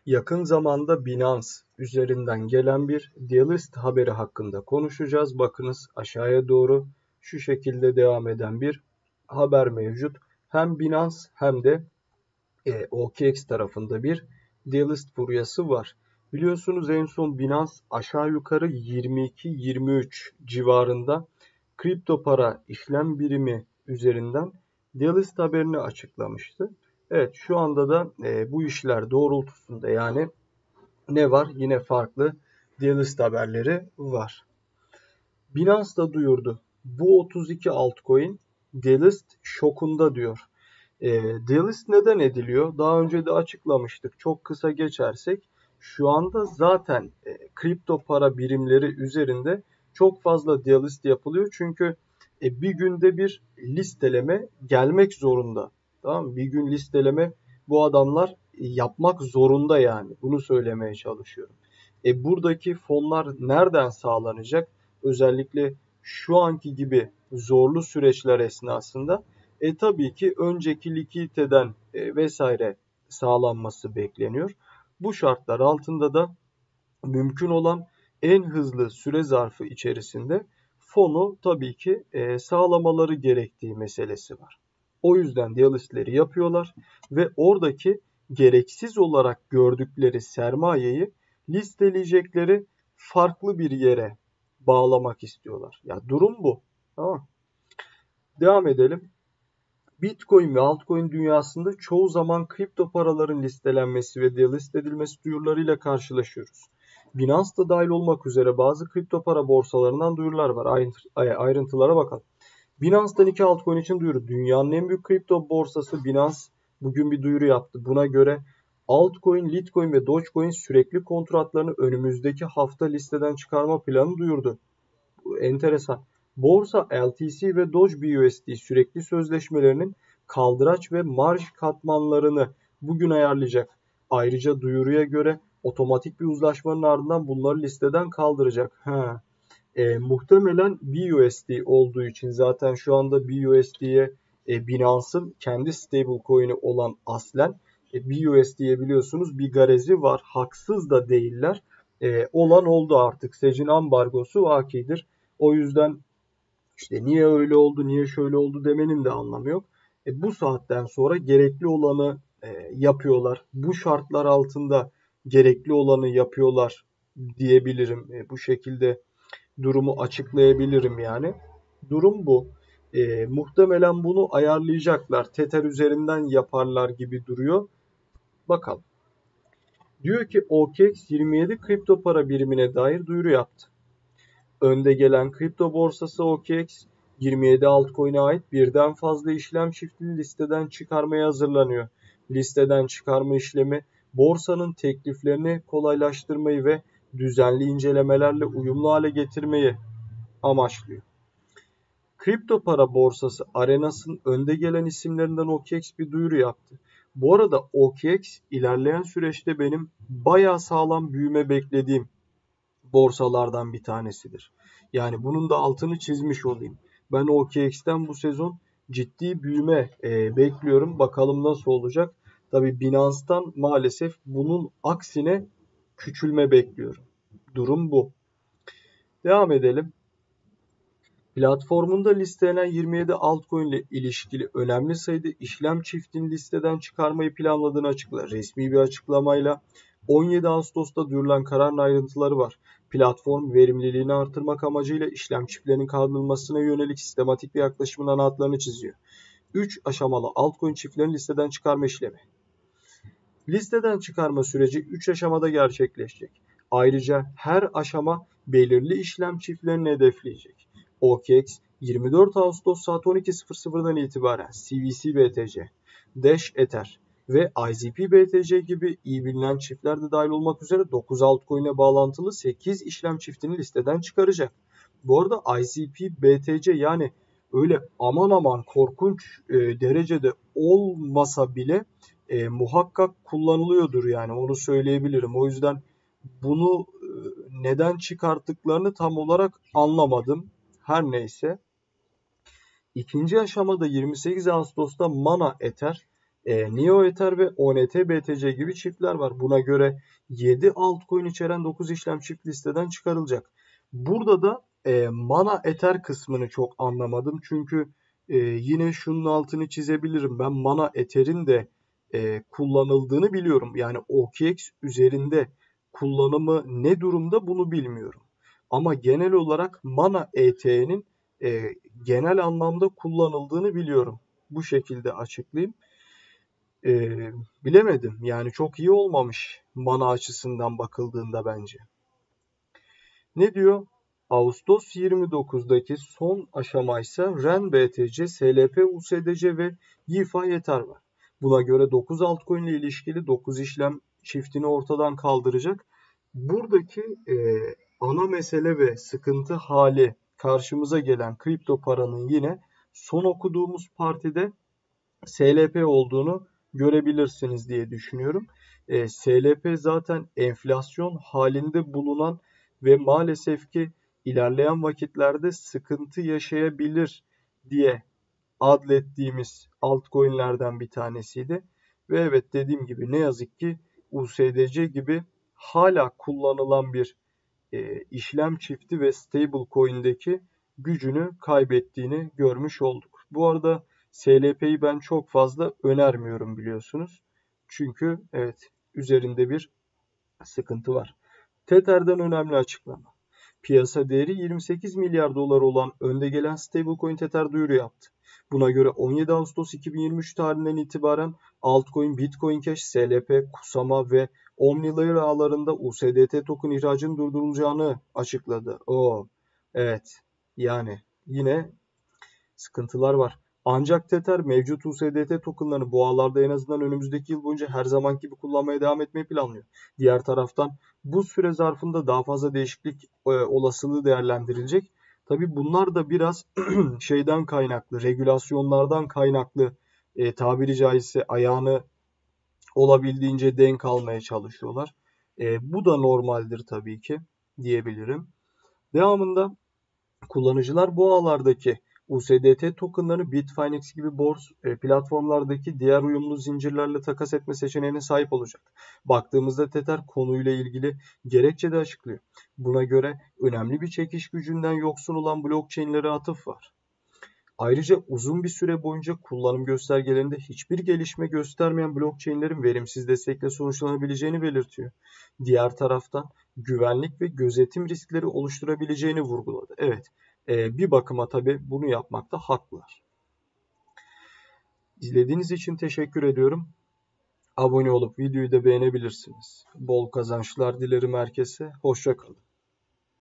Yakın zamanda Binance üzerinden gelen bir delist haberi hakkında konuşacağız. Bakınız aşağıya doğru şu şekilde devam eden bir haber mevcut. Hem Binance hem de OKX tarafında bir delist furyası var. Biliyorsunuz en son Binance aşağı yukarı 22-23 civarında kripto para işlem birimi üzerinden delist haberini açıklamıştı. Evet, şu anda da bu işler doğrultusunda yani ne var? Yine farklı delist haberleri var. Binance da duyurdu. Bu 32 altcoin delist şokunda diyor. Delist neden ediliyor? Daha önce de açıklamıştık. Çok kısa geçersek şu anda zaten kripto para birimleri üzerinde çok fazla delist yapılıyor. Çünkü bir günde bir listeleme gelmek zorunda. Tamam mı? Bir gün listeleme bu adamlar yapmak zorunda yani. Bunu söylemeye çalışıyorum. Buradaki fonlar nereden sağlanacak? Özellikle şu anki gibi zorlu süreçler esnasında tabii ki önceki likiditeden vesaire sağlanması bekleniyor. Bu şartlar altında da mümkün olan en hızlı süre zarfı içerisinde fonu tabii ki sağlamaları gerektiği meselesi var. O yüzden delistleri yapıyorlar ve oradaki gereksiz olarak gördükleri sermayeyi listeleyecekleri farklı bir yere bağlamak istiyorlar. Ya durum bu. Tamam. Devam edelim. Bitcoin ve altcoin dünyasında çoğu zaman kripto paraların listelenmesi ve delist edilmesi duyurularıyla karşılaşıyoruz. Binance da dahil olmak üzere bazı kripto para borsalarından duyurular var. Ayrıntılara bakalım. Binance'dan iki altcoin için duyuru. Dünyanın en büyük kripto borsası Binance bugün bir duyuru yaptı. Buna göre altcoin, Litecoin ve Dogecoin sürekli kontratlarını önümüzdeki hafta listeden çıkarma planı duyurdu. Enteresan. Borsa LTC ve Doge BUSD sürekli sözleşmelerinin kaldıraç ve marj katmanlarını bugün ayarlayacak. Ayrıca duyuruya göre otomatik bir uzlaşmanın ardından bunları listeden kaldıracak. Muhtemelen BUSD olduğu için zaten şu anda BUSD'ye Binance'ın kendi stablecoin'i olan aslen BUSD'ye biliyorsunuz bir garezi var. Haksız da değiller. Olan oldu artık. SEC'in ambargosu vakidir. O yüzden işte niye öyle oldu, niye şöyle oldu demenin de anlamı yok. Bu saatten sonra gerekli olanı yapıyorlar. Bu şartlar altında gerekli olanı yapıyorlar diyebilirim. Bu şekilde durumu açıklayabilirim yani. Durum bu. Muhtemelen bunu ayarlayacaklar. Tether üzerinden yaparlar gibi duruyor. Bakalım. Diyor ki OKX 27 kripto para birimine dair duyuru yaptı. Önde gelen kripto borsası OKX 27 altcoin'e ait birden fazla işlem çiftini listeden çıkarmaya hazırlanıyor. Listeden çıkarma işlemi borsanın tekliflerini kolaylaştırmayı ve düzenli incelemelerle uyumlu hale getirmeyi amaçlıyor. Kripto para borsası Arenas'ın önde gelen isimlerinden OKX bir duyuru yaptı. Bu arada OKX ilerleyen süreçte benim bayağı sağlam büyüme beklediğim borsalardan bir tanesidir. Yani bunun da altını çizmiş olayım. Ben OKX'ten bu sezon ciddi büyüme bekliyorum. Bakalım nasıl olacak. Tabii Binance'tan maalesef bunun aksine küçülme bekliyorum. Durum bu. Devam edelim. Platformunda listelenen 27 altcoin ile ilişkili önemli sayıda işlem çiftini listeden çıkarmayı planladığını açıkladı. Resmi bir açıklamayla 17 Ağustos'ta duyurulan kararın ayrıntıları var. Platform verimliliğini artırmak amacıyla işlem çiftlerinin kaldırılmasına yönelik sistematik bir yaklaşımın ana hatlarını çiziyor. 3 aşamalı altcoin çiftlerini listeden çıkarma işlemi. Listeden çıkarma süreci 3 aşamada gerçekleşecek. Ayrıca her aşama belirli işlem çiftlerini hedefleyecek. OKX 24 Ağustos saat 12.00'dan itibaren CVC BTC, Dash Ether ve IZP BTC gibi iyi bilinen çiftler de dahil olmak üzere 9 altcoin'e bağlantılı 8 işlem çiftini listeden çıkaracak. Bu arada IZP BTC yani öyle aman aman korkunç derecede olmasa bile muhakkak kullanılıyordur yani onu söyleyebilirim. O yüzden bunu neden çıkarttıklarını tam olarak anlamadım. Her neyse. İkinci aşamada 28 Ağustos'ta Mana Ether, Neo Ether ve ONT BTC gibi çiftler var. Buna göre 7 altcoin içeren 9 işlem çift listeden çıkarılacak. Burada da Mana Ether kısmını çok anlamadım. Çünkü yine şunun altını çizebilirim. Ben Mana Ether'in de kullanıldığını biliyorum. Yani OKX üzerinde kullanımı ne durumda bunu bilmiyorum. Ama genel olarak Mana ET'nin genel anlamda kullanıldığını biliyorum. Bu şekilde açıklayayım. Bilemedim. Yani çok iyi olmamış mana açısından bakıldığında bence. Ne diyor? Ağustos 29'daki son aşama ise REN BTC, SLP USDC ve YIFA yeter var. Buna göre 9 altcoin ile ilişkili 9 işlem çiftini ortadan kaldıracak. Buradaki ana mesele ve sıkıntı hali karşımıza gelen kripto paranın yine son okuduğumuz partide SLP olduğunu görebilirsiniz diye düşünüyorum. SLP zaten enflasyon halinde bulunan ve maalesef ki ilerleyen vakitlerde sıkıntı yaşayabilir diye adlettiğimiz altcoin'lerden bir tanesiydi. Ve evet, dediğim gibi ne yazık ki USDC gibi hala kullanılan bir işlem çifti ve stablecoin'deki gücünü kaybettiğini görmüş olduk. Bu arada SLP'yi ben çok fazla önermiyorum, biliyorsunuz. Çünkü evet, üzerinde bir sıkıntı var. Tether'den önemli açıklama. Piyasa değeri 28 milyar dolar olan önde gelen stablecoin Tether duyuru yaptı. Buna göre 17 Ağustos 2023 tarihinden itibaren altcoin, Bitcoin Cash, SLP, Kusama ve OmniLayer ağlarında USDT token ihracının durdurulacağını açıkladı. Evet, yani yine sıkıntılar var. Ancak Tether mevcut USDT tokenlarını bu ağlarda en azından önümüzdeki yıl boyunca her zamanki gibi kullanmaya devam etmeyi planlıyor. Diğer taraftan bu süre zarfında daha fazla değişiklik olasılığı değerlendirilecek. Tabii bunlar da biraz şeyden kaynaklı, regülasyonlardan kaynaklı, tabiri caizse ayağını olabildiğince denk almaya çalışıyorlar. Bu da normaldir tabii ki diyebilirim. Devamında kullanıcılar bu ağlardaki USDT tokenlarını Bitfinex gibi platformlardaki diğer uyumlu zincirlerle takas etme seçeneğine sahip olacak. Baktığımızda Tether konuyla ilgili gerekçe de açıklıyor. Buna göre önemli bir çekiş gücünden yoksun olan blockchain'lere atıf var. Ayrıca uzun bir süre boyunca kullanım göstergelerinde hiçbir gelişme göstermeyen blockchain'lerin verimsiz destekle sonuçlanabileceğini belirtiyor. Diğer taraftan güvenlik ve gözetim riskleri oluşturabileceğini vurguladı. Evet, bir bakıma tabii bunu yapmakta haklılar. İzlediğiniz için teşekkür ediyorum. Abone olup videoyu da beğenebilirsiniz. Bol kazançlar dilerim herkese. Hoşça kalın.